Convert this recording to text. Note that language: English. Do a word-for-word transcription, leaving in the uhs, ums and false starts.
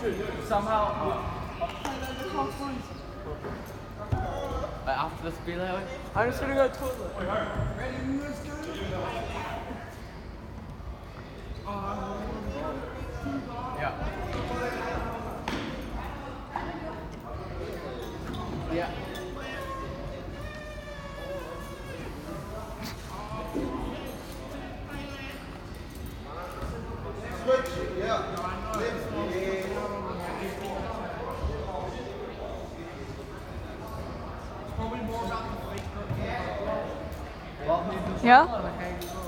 Somehow, uh, after the speed that way. I'm just gonna go to the toilet. Yeah. Yeah. Yeah?